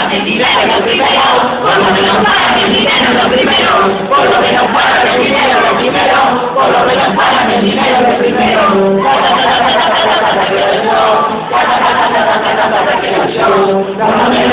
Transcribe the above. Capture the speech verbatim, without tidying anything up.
el dinero lo primero, por lo menos pagan el dinero lo primero, por lo menos pagan el dinero lo primero, por lo menos pagan el dinero lo primero. Por lo menos